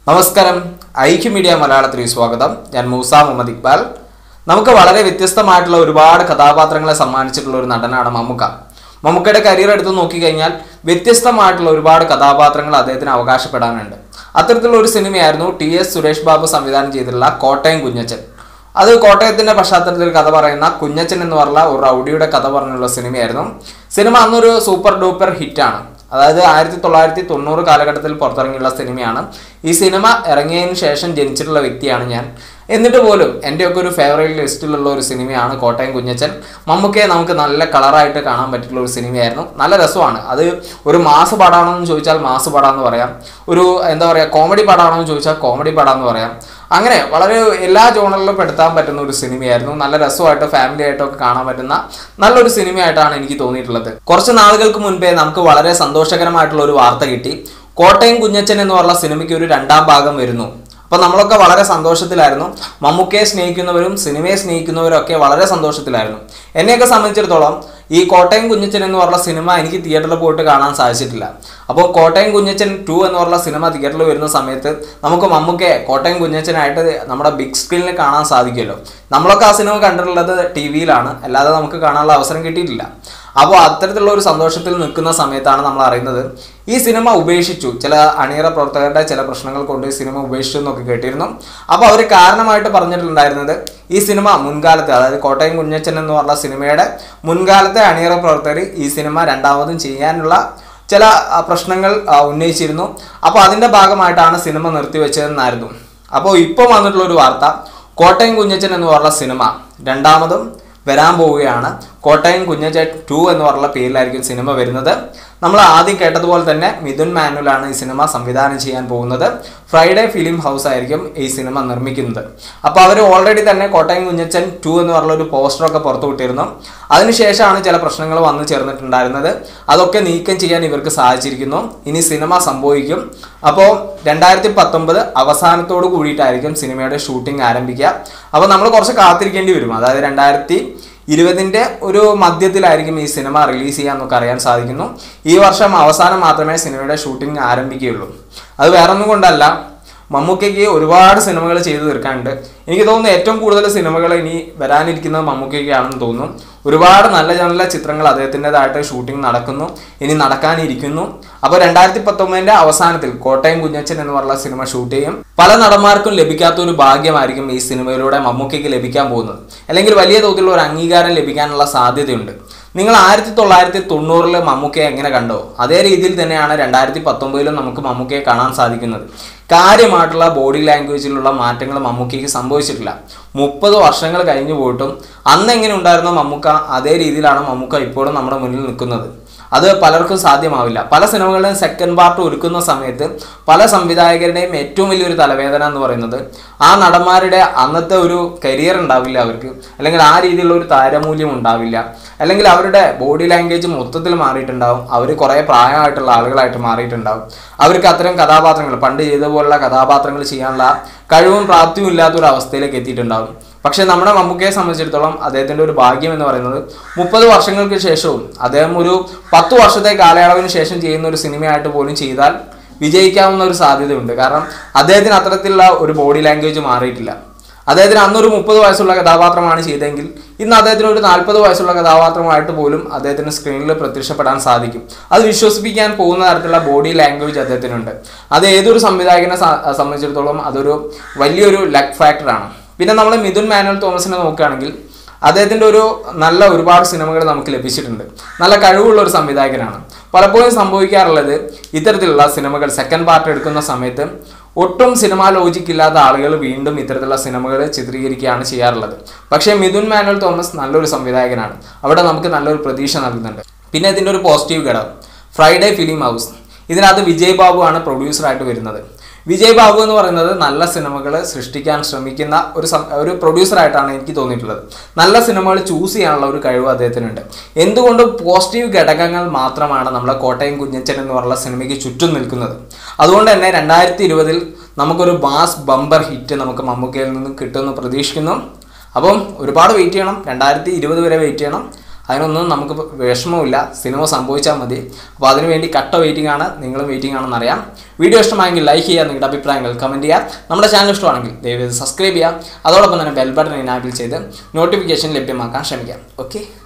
നമസ്കാരം ഐക്യ മീഡിയ മലയാളത്തിൽ സ്വാഗതം. ഞാൻ മൂസ മുഹമ്മദ് ഇക്ബാൽ. നമുക്ക് വളരെ വ്യത്യസ്തമായിട്ടുള്ള ഒരുപാട് കഥാപാത്രങ്ങളെ സമ്മാനിച്ചിട്ടുള്ള ഒരു നടനാണ് മമ്മൂക്ക. മമ്മൂക്കയുടെ കരിയർ എടുത്ത് നോക്കിക്കഴിഞ്ഞാൽ വ്യത്യസ്തമായിട്ടുള്ള ഒരുപാട് കഥാപാത്രങ്ങൾ അദ്ദേഹത്തിന് അവകാശപ്പെടാനുണ്ട്. അത്തരത്തിലുള്ള ഒരു സിനിമയായിരുന്നു TS സുരേഷ് ബാബു സംവിധാനം ചെയ്തിട്ടുള്ള കോട്ടയം കുഞ്ഞച്ചൻ. അത് കോട്ടയത്തിന്റെ പശ്ചാത്തലത്തിൽ കഥ പറയുന്ന കുഞ്ഞച്ചൻ എന്ന് പറഞ്ഞ ഒരു റൗഡിയുടെ കഥ പറഞ്ഞുള്ള സിനിമയായിരുന്നു. സിനിമ അന്നൊരു സൂപ്പർ ഡൂപ്പർ ഹിറ്റാണ്. അതായത് 1990 കാലഘട്ടത്തിൽ പുറത്തിറങ്ങിയുള്ള സിനിമയാണ്. ഈ സിനിമ ഇറങ്ങിയതിന് ശേഷം ജനിച്ചിട്ടുള്ള വ്യക്തിയാണ് ഞാൻ. എന്നിട്ട് പോലും എൻ്റെയൊക്കെ ഒരു ഫേവറേറ്റ് ലിസ്റ്റിലുള്ള ഒരു സിനിമയാണ് കോട്ടയം കുഞ്ഞച്ചൻ. മമ്മൂക്കയെ നമുക്ക് നല്ല കളറായിട്ട് കാണാൻ പറ്റിയിട്ടുള്ള ഒരു സിനിമയായിരുന്നു. നല്ല രസമാണ്. അത് ഒരു മാസ് പടാണോ എന്ന് ചോദിച്ചാൽ മാസ് പടാന്ന് പറയാം. ഒരു കോമഡി പടാണോ എന്ന് ചോദിച്ചാൽ കോമഡി പടാന്ന് പറയാം. അങ്ങനെ വളരെ എല്ലാ ജോണറിലും പെടുത്താൻ പറ്റുന്ന ഒരു സിനിമയായിരുന്നു. നല്ല രസമായിട്ട് ഫാമിലി ആയിട്ടൊക്കെ കാണാൻ പറ്റുന്ന നല്ലൊരു സിനിമയായിട്ടാണ് എനിക്ക് തോന്നിയിട്ടുള്ളത്. കുറച്ച് നാളുകൾക്ക് മുൻപേ നമുക്ക് വളരെ സന്തോഷകരമായിട്ടുള്ള ഒരു വാർത്ത കിട്ടി. കോട്ടയം കുഞ്ഞച്ചൻ എന്ന് പറഞ്ഞ സിനിമയ്ക്ക് ഒരു 2ാം ഭാഗം വരുന്നു. അപ്പോൾ നമ്മളൊക്കെ വളരെ സന്തോഷത്തിലായിരുന്നു. മമ്മൂക്കയെ സ്നേഹിക്കുന്നവരും സിനിമയെ സ്നേഹിക്കുന്നവരും ഒക്കെ വളരെ സന്തോഷത്തിലായിരുന്നു. എന്നെയൊക്കെ സംബന്ധിച്ചിടത്തോളം ഈ കോട്ടയം കുഞ്ഞച്ചൻ എന്ന് പറഞ്ഞ സിനിമ എനിക്ക് തിയേറ്ററിൽ പോയിട്ട് കാണാൻ സാധിച്ചിട്ടില്ല. അപ്പോൾ കോട്ടയം കുഞ്ഞച്ചൻ 2 എന്ന് പറഞ്ഞ സിനിമ തിയേറ്ററിൽ വരുന്ന സമയത്ത് നമുക്ക് മമ്മൂക്കയെ കോട്ടയം കുഞ്ഞച്ചനായിട്ട് നമ്മുടെ ബിഗ് സ്ക്രീനിൽ കാണാൻ സാധിക്കുമല്ലോ. നമ്മളൊക്കെ ആ സിനിമ കണ്ടിട്ടുള്ളത് TV-യിലാണ്, അല്ലാതെ നമുക്ക് കാണാനുള്ള അവസരം കിട്ടിയിട്ടില്ല. അപ്പോൾ അത്തരത്തിലുള്ള ഒരു സന്തോഷത്തിൽ നിൽക്കുന്ന സമയത്താണ് നമ്മൾ അറിയുന്നത് ഈ സിനിമ ഉപേക്ഷിച്ചു. ചില അണിയറ പ്രവർത്തകരുടെ ചില പ്രശ്നങ്ങൾ കൊണ്ട് ഈ സിനിമ ഉപേക്ഷിച്ചു എന്നൊക്കെ കേട്ടിരുന്നു. അപ്പോൾ അവർ കാരണമായിട്ട് പറഞ്ഞിട്ടുണ്ടായിരുന്നത് ഈ സിനിമ മുൻകാലത്ത്, അതായത് കോട്ടയം കുഞ്ഞച്ചൻ എന്ന് പറഞ്ഞ സിനിമയുടെ മുൻകാലത്തെ അണിയറ പ്രവർത്തകർ ഈ സിനിമ 2ാമതും ചെയ്യാനുള്ള ചില പ്രശ്നങ്ങൾ ഉന്നയിച്ചിരുന്നു. അപ്പോൾ അതിൻ്റെ ഭാഗമായിട്ടാണ് സിനിമ നിർത്തിവെച്ചതെന്നായിരുന്നു. അപ്പോൾ ഇപ്പോൾ വന്നിട്ടുള്ള ഒരു വാർത്ത, കോട്ടയം കുഞ്ഞച്ചൻ എന്ന് പറഞ്ഞ സിനിമ 2ാമതും വരാൻ പോവുകയാണ്. കോട്ടയം കുഞ്ഞച്ചൻ 2 എന്ന് പറഞ്ഞ പേരിലായിരിക്കും സിനിമ വരുന്നത്. നമ്മൾ ആദ്യം കേട്ടതുപോലെ തന്നെ മിഥുൻ മാനുവലാണ് ഈ സിനിമ സംവിധാനം ചെയ്യാൻ പോകുന്നത്. ഫ്രൈഡേ ഫിലിം ഹൗസ് ആയിരിക്കും ഈ സിനിമ നിർമ്മിക്കുന്നത്. അപ്പോൾ അവർ ഓൾറെഡി തന്നെ കോട്ടയം കുഞ്ഞച്ചൻ 2 എന്ന് പറഞ്ഞൊരു പോസ്റ്ററൊക്കെ പുറത്തു വിട്ടിരുന്നു. അതിനുശേഷമാണ് ചില പ്രശ്നങ്ങൾ വന്നു ചേർന്നിട്ടുണ്ടായിരുന്നത്. അതൊക്കെ നീക്കം ചെയ്യാൻ ഇവർക്ക് സാധിച്ചിരിക്കുന്നു. ഇനി സിനിമ സംഭവിക്കും. അപ്പോൾ 2019 അവസാനത്തോട് കൂടിയിട്ടായിരിക്കും സിനിമയുടെ ഷൂട്ടിംഗ് ആരംഭിക്കുക. അപ്പോൾ നമ്മൾ കുറച്ച് കാത്തിരിക്കേണ്ടി വരും. അതായത് 2020 ഒരു മധ്യത്തിലായിരിക്കും ഈ സിനിമ റിലീസ് ചെയ്യാമെന്നൊക്കെ അറിയാൻ സാധിക്കുന്നു. ഈ വർഷം അവസാനം മാത്രമേ സിനിമയുടെ ഷൂട്ടിംഗ് ആരംഭിക്കുകയുള്ളൂ. അത് വേറൊന്നും കൊണ്ടല്ല, മമ്മൂക്കയ്ക്ക് ഒരുപാട് സിനിമകൾ ചെയ്തു തീർക്കാനുണ്ട്. എനിക്ക് തോന്നുന്നു ഏറ്റവും കൂടുതൽ സിനിമകൾ ഇനി വരാനിരിക്കുന്നത് മമ്മൂക്കയ്ക്കാണെന്ന് തോന്നുന്നു. ഒരുപാട് നല്ല നല്ല ചിത്രങ്ങൾ അദ്ദേഹത്തിൻ്റെതായിട്ട് ഷൂട്ടിംഗ് നടക്കുന്നു, ഇനി നടക്കാനിരിക്കുന്നു. അപ്പോൾ 2019 അവസാനത്തിൽ കോട്ടയം കുഞ്ഞച്ചൻ എന്ന് പറഞ്ഞ സിനിമ ഷൂട്ട് ചെയ്യും. പല നടന്മാർക്കും ലഭിക്കാത്ത ഒരു ഭാഗ്യമായിരിക്കും ഈ സിനിമയിലൂടെ മമ്മൂക്കയ്ക്ക് ലഭിക്കാൻ പോകുന്നത്. അല്ലെങ്കിൽ വലിയ തോതിലുള്ള ഒരു അംഗീകാരം ലഭിക്കാനുള്ള സാധ്യതയുണ്ട്. നിങ്ങൾ 1990 മമ്മൂക്കയെ എങ്ങനെ കണ്ടോ അതേ രീതിയിൽ തന്നെയാണ് 2019 നമുക്ക് മമ്മൂക്കയെ കാണാൻ സാധിക്കുന്നത്. കാര്യമായിട്ടുള്ള ബോഡി ലാംഗ്വേജിലുള്ള മാറ്റങ്ങൾ മമ്മൂക്കയ്ക്ക് സംഭവിച്ചിട്ടില്ല. 30 വർഷങ്ങൾ കഴിഞ്ഞു പോയിട്ടും അന്ന് എങ്ങനെ ഉണ്ടായിരുന്നോ മമ്മൂക്ക, അതേ രീതിയിലാണ് മമ്മൂക്ക ഇപ്പോഴും നമ്മുടെ മുന്നിൽ നിൽക്കുന്നത്. അത് പലർക്കും സാധ്യമാവില്ല. പല സിനിമകളുടെയും സെക്കൻഡ് പാർട്ട് ഒരുക്കുന്ന സമയത്ത് പല സംവിധായകരുടെയും ഏറ്റവും വലിയൊരു തലവേദന എന്ന് പറയുന്നത് ആ നടന്മാരുടെ അന്നത്തെ ഒരു കരിയർ ഉണ്ടാവില്ല അവർക്ക്, അല്ലെങ്കിൽ ആ രീതിയിലുള്ള ഒരു താരമൂല്യം ഉണ്ടാവില്ല, അല്ലെങ്കിൽ അവരുടെ ബോഡി ലാംഗ്വേജ് മൊത്തത്തിൽ മാറിയിട്ടുണ്ടാവും. അവർ കുറേ പ്രായമായിട്ടുള്ള ആളുകളായിട്ട് മാറിയിട്ടുണ്ടാവും. അവർക്ക് അത്തരം കഥാപാത്രങ്ങൾ പണ്ട് ചെയ്ത പോലുള്ള കഥാപാത്രങ്ങൾ ചെയ്യാനുള്ള കഴിവും പ്രാപ്തിയും ഇല്ലാത്തൊരു അവസ്ഥയിലേക്ക് എത്തിയിട്ടുണ്ടാവും. പക്ഷേ നമ്മുടെ മമ്മൂക്കയെ സംബന്ധിച്ചിടത്തോളം അദ്ദേഹത്തിൻ്റെ ഒരു ഭാഗ്യം എന്ന് പറയുന്നത് 30 വർഷങ്ങൾക്ക് ശേഷവും അദ്ദേഹം ഒരു 10 വർഷത്തെ കാലയളവിന് ശേഷം ചെയ്യുന്ന ഒരു സിനിമയായിട്ട് പോലും ചെയ്താൽ വിജയിക്കാവുന്ന ഒരു സാധ്യതയുണ്ട്. കാരണം അദ്ദേഹത്തിന് അത്തരത്തിലുള്ള ഒരു ബോഡി ലാംഗ്വേജ് മാറിയിട്ടില്ല. അദ്ദേഹത്തിന് അന്നൊരു 30 വയസ്സുള്ള കഥാപാത്രമാണ് ചെയ്തെങ്കിൽ ഇന്ന് അദ്ദേഹത്തിന് ഒരു 40 വയസ്സുള്ള കഥാപാത്രമായിട്ട് പോലും അദ്ദേഹത്തിന് സ്ക്രീനിൽ പ്രത്യക്ഷപ്പെടാൻ സാധിക്കും. അത് വിശ്വസിപ്പിക്കാൻ പോകുന്ന തരത്തിലുള്ള ബോഡി ലാംഗ്വേജ് അദ്ദേഹത്തിനുണ്ട്. അത് ഏതൊരു സംവിധായകനെ സംബന്ധിച്ചിടത്തോളം അതൊരു വലിയൊരു ലക്ക് ഫാക്ടറാണ്. പിന്നെ നമ്മൾ മിഥുൻ മാനുവൽ തോമസിനെ നോക്കുകയാണെങ്കിൽ അദ്ദേഹത്തിൻ്റെ നല്ല ഒരുപാട് സിനിമകൾ നമുക്ക് ലഭിച്ചിട്ടുണ്ട്. നല്ല കഴിവുള്ള ഒരു സംവിധായകനാണ്. പലപ്പോഴും സംഭവിക്കാറുള്ളത് ഇത്തരത്തിലുള്ള സിനിമകൾ സെക്കൻഡ് പാർട്ട് എടുക്കുന്ന സമയത്ത് ഒട്ടും സിനിമാ ലോജിക് ഇല്ലാത്ത ആളുകൾ വീണ്ടും ഇത്തരത്തിലുള്ള സിനിമകൾ ചിത്രീകരിക്കുകയാണ് ചെയ്യാറുള്ളത്. പക്ഷേ മിഥുൻ മാനുവൽ തോമസ് നല്ലൊരു സംവിധായകനാണ്. അവിടെ നമുക്ക് നല്ലൊരു പ്രതീക്ഷ നൽകുന്നുണ്ട്. പിന്നെ ഇതിൻ്റെ ഒരു പോസിറ്റീവ് ഘടകം ഫ്രൈഡേ ഫിലിം ഹൗസ്. ഇതിനകത്ത് വിജയ് ബാബു ആണ് പ്രൊഡ്യൂസറായിട്ട് വരുന്നത്. വിജയ് ബാബു എന്ന് പറയുന്നത് നല്ല സിനിമകൾ സൃഷ്ടിക്കാൻ ശ്രമിക്കുന്ന ഒരു പ്രൊഡ്യൂസറായിട്ടാണ് എനിക്ക് തോന്നിയിട്ടുള്ളത്. നല്ല സിനിമകൾ ചൂസ് ചെയ്യാനുള്ള ഒരു കഴിവ് അദ്ദേഹത്തിനുണ്ട്. എന്തുകൊണ്ടും പോസിറ്റീവ് ഘടകങ്ങൾ മാത്രമാണ് നമ്മളെ കോട്ടയം കുഞ്ഞച്ചൻ എന്ന് പറയുന്ന സിനിമയ്ക്ക് ചുറ്റും നിൽക്കുന്നത്. അതുകൊണ്ട് തന്നെ 2020 നമുക്കൊരു മാസ് ബമ്പർ ഹിറ്റ് നമുക്ക് മമ്മൂക്കയിൽ നിന്ന് കിട്ടുമെന്ന് പ്രതീക്ഷിക്കുന്നു. അപ്പം ഒരുപാട് വെയിറ്റ് ചെയ്യണം, 2020 വരെ വെയിറ്റ് ചെയ്യണം. അതിനൊന്നും നമുക്ക് വിഷമമില്ല, സിനിമ സംഭവിച്ചാൽ മതി. അപ്പോൾ അതിനുവേണ്ടി കട്ട വെയിറ്റിംഗ് ആണ്, നിങ്ങളും വെയിറ്റിംഗ് ആണെന്നറിയാം. വീഡിയോ ഇഷ്ടമായെങ്കിൽ ലൈക്ക് ചെയ്യുക, നിങ്ങളുടെ അഭിപ്രായങ്ങൾ കമൻറ്റ് ചെയ്യുക. നമ്മുടെ ചാനൽ ഇഷ്ടമാണെങ്കിൽ ദയവായി സബ്സ്ക്രൈബ് ചെയ്യുക. അതോടൊപ്പം തന്നെ ബെൽ ബട്ടൺ എനാബിൾ ചെയ്ത് നോട്ടിഫിക്കേഷൻ ലഭ്യമാക്കാൻ ശ്രമിക്കാം. ഓക്കെ.